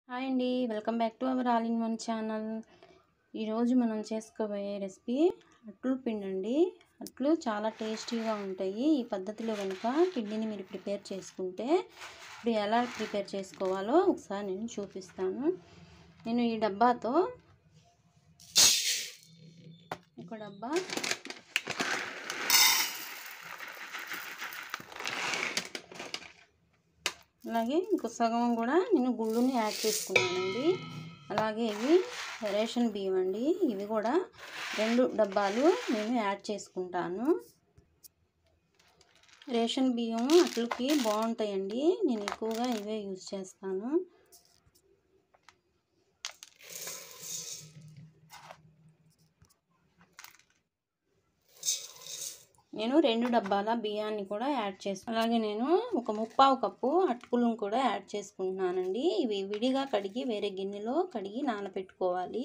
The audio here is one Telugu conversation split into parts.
హాయ్ అండి, welcome back to our all in one channel. ఈరోజు మనం చేసుకోబోయే రెసిపీ అట్లు పిండి అండి. అట్లు చాలా టేస్టీగా ఉంటాయి. ఈ పద్ధతిలో కనుక పిండిని మీరు ప్రిపేర్ చేసుకుంటే ఇప్పుడు ఎలా ప్రిపేర్ చేసుకోవాలో ఒకసారి నేను చూపిస్తాను. నేను ఈ డబ్బాతో ఒక డబ్బా అలాగే ఇంకో సగం కూడా నేను గుళ్ళుని యాడ్ చేసుకున్నానండి. అలాగే ఇవి రేషన్ బియ్యం అండి. ఇవి కూడా 2 డబ్బాలు నేను యాడ్ చేసుకుంటాను. రేషన్ బియ్యం అట్లకి బాగుంటాయండి. నేను ఎక్కువగా ఇవే యూజ్ చేస్తాను. నేను 2 డబ్బాల బియ్యాన్ని కూడా యాడ్ చేసుకున్నాను. అలాగే నేను ఒక 1/4 కప్పు అటుకులను కూడా యాడ్ చేసుకుంటున్నానండి. ఇవి విడిగా కడిగి వేరే గిన్నెలో కడిగి నానబెట్టుకోవాలి.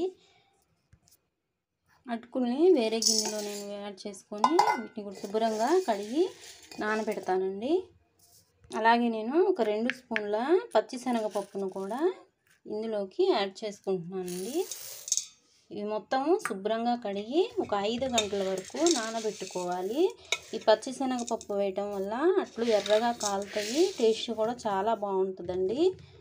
అటుకుల్ని వేరే గిన్నెలో నేను యాడ్ చేసుకొని వీటిని కూడా శుభ్రంగా కడిగి నానబెడతానండి. అలాగే నేను ఒక 2 స్పూన్ల పచ్చిశనగపప్పును కూడా ఇందులోకి యాడ్ చేసుకుంటున్నానండి. ఇవి మొత్తం శుభ్రంగా కడిగి ఒక 5 గంటల వరకు నానబెట్టుకోవాలి. ఈ పచ్చిశనగపప్పు వేయటం వల్ల అట్లు ఎర్రగా కాలుతాయి, టేస్ట్ కూడా చాలా బాగుంటుందండి.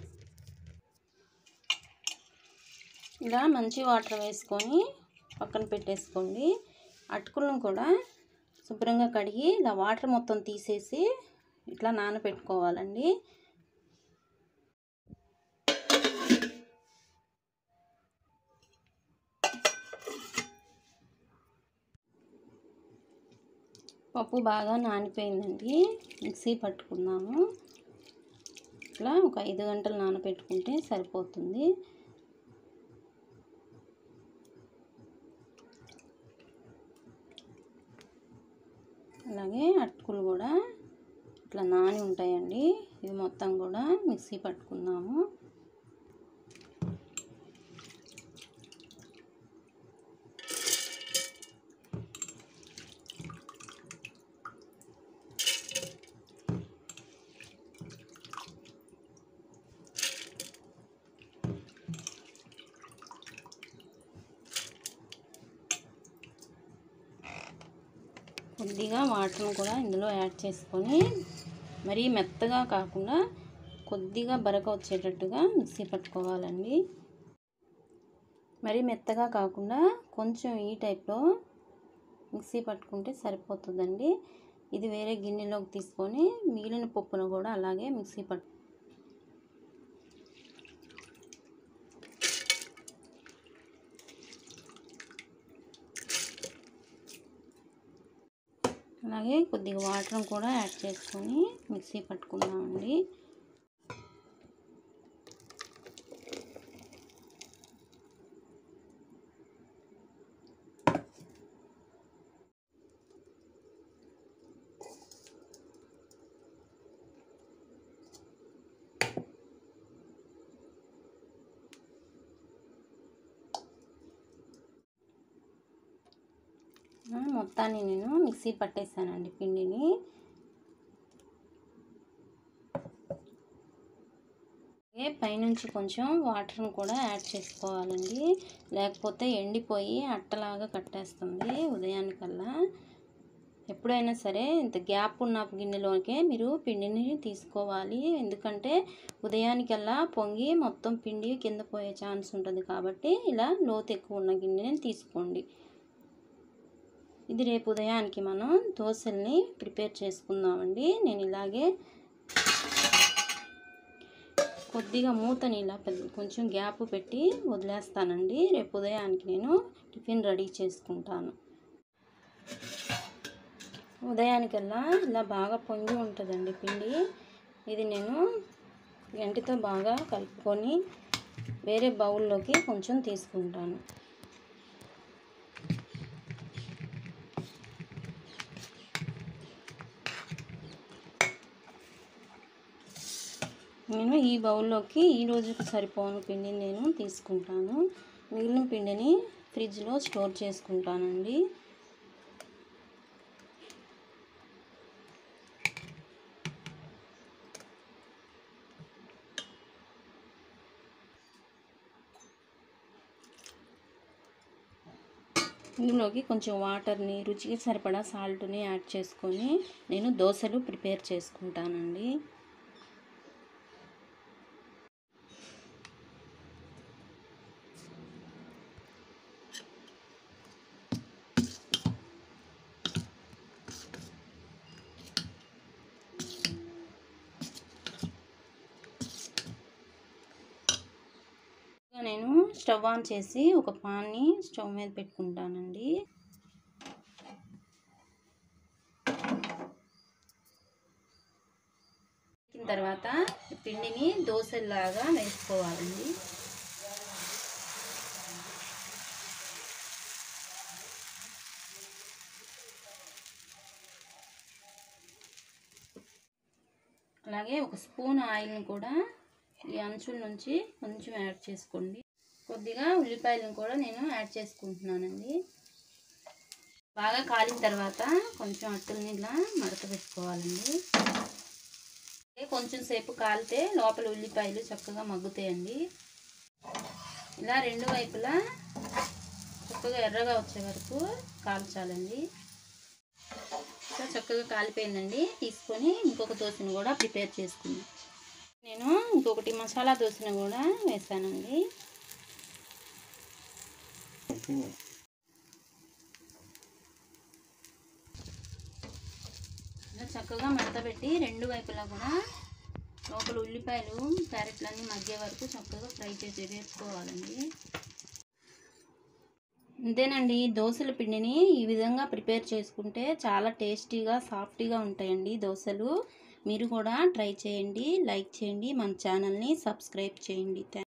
ఇలా మంచి వాటర్ వేసుకొని పక్కన పెట్టేసుకోండి. అటుకులను కూడా శుభ్రంగా కడిగి ఇలా వాటర్ మొత్తం తీసేసి ఇట్లా నానబెట్టుకోవాలండి. పప్పు బాగా నానిపోయిందండి. మిక్సీ పట్టుకున్నాము. ఇట్లా ఒక 5 గంటలు నానబెట్టుకుంటే సరిపోతుంది. అలాగే అటుకులు కూడా ఇట్లా నాని ఉంటాయండి. ఇవి మొత్తం కూడా మిక్సీ పట్టుకున్నాము. కొద్దిగా వాటర్ను కూడా ఇందులో యాడ్ చేసుకొని మరీ మెత్తగా కాకుండా కొద్దిగా బరక వచ్చేటట్టుగా మిక్సీ పట్టుకోవాలండి. మరీ మెత్తగా కాకుండా కొంచెం ఈ టైప్లో మిక్సీ పట్టుకుంటే సరిపోతుందండి. ఇది వేరే గిన్నెలోకి తీసుకొని మిగిలిన పప్పును కూడా అలాగే మిక్సీ అలాగే కొద్దిగా వాటర్ కూడా యాడ్ చేసుకొని మిక్సీ పట్టుకున్నామండి. మొత్తాన్ని నేను మిక్సీ పట్టేసానండి పిండిని. పైనుంచి కొంచెం వాటర్ని కూడా యాడ్ చేసుకోవాలండి, లేకపోతే ఎండిపోయి అట్టలాగా కట్టేస్తుంది ఉదయానికల్లా. ఎప్పుడైనా సరే ఇంత గ్యాప్ ఉన్న గిన్నెలోకే మీరు పిండిని తీసుకోవాలి. ఎందుకంటే ఉదయానికల్లా పొంగి మొత్తం పిండి కింద పోయే ఛాన్స్ ఉంటుంది కాబట్టి ఇలా లోతు ఎక్కువ ఉన్న గిన్నెని తీసుకోండి. ఇది రేపు ఉదయానికి మనం దోశల్ని ప్రిపేర్ చేసుకుందామండి. నేను ఇలాగే కొద్దిగా మూతని ఇలా కొంచెం గ్యాప్ పెట్టి వదిలేస్తానండి. రేపు ఉదయానికి నేను టిఫిన్ రెడీ చేసుకుంటాను. ఉదయానికల్లా ఇలా బాగా పొంగి ఉంటుందండి పిండి. ఇది నేను గంటితో బాగా కలుపుకొని వేరే బౌల్లోకి కొంచెం తీసుకుంటాను. నేను ఈ బౌల్లోకి ఈ రోజుకి సరిపోను పిండిని నేను తీసుకుంటాను. మిగిలిన పిండిని ఫ్రిడ్జ్లో స్టోర్ చేసుకుంటానండి. ఇందులోకి కొంచెం వాటర్ని, రుచికి సరిపడా సాల్ట్ని యాడ్ చేసుకొని నేను దోశలు ప్రిపేర్ చేసుకుంటానండి. నేను స్టవ్ ఆన్ చేసి ఒక పాన్ని స్టవ్ మీద పెట్టుకుంటానండి. తర్వాత పిండిని దోశలాగా వేసుకోవాలండి. అలాగే ఒక స్పూన్ ఆయిల్ని కూడా ఈ అంచుల నుంచి కొంచెం యాడ్ చేసుకోండి. కొద్దిగా ఉల్లిపాయలను కూడా నేను యాడ్ చేసుకుంటున్నానండి. బాగా కాలిన తర్వాత కొంచెం అట్టుల్ని ఇలా మడత పెట్టుకోవాలండి. కొంచెం సేపు కాలితే లోపల ఉల్లిపాయలు చక్కగా మగ్గుతాయండి. ఇలా రెండు వైపులా చక్కగా ఎర్రగా వచ్చే వరకు కాల్చాలండి. చక్కగా కాలిపోయిందండి. తీసుకొని ఇంకొక దోశను కూడా ప్రిపేర్ చేసుకుందాం. నేను ఇంకొకటి మసాలా దోశను కూడా వేసానండి. చక్కగా మడత పెట్టి రెండు వైపులా కూడా లోపల ఉల్లిపాయలు క్యారెట్లన్నీ మగ్గే వరకు చక్కగా ఫ్రై చేసి వేసుకోవాలండి. అంతేనండి. దోశల పిండిని ఈ విధంగా ప్రిపేర్ చేసుకుంటే చాలా టేస్టీగా, సాఫ్టీగా ఉంటాయండి దోశలు. మీరు కూడా ట్రై చేయండి, లైక్ చేయండి, మన ఛానల్ని సబ్స్క్రైబ్ చేయండి.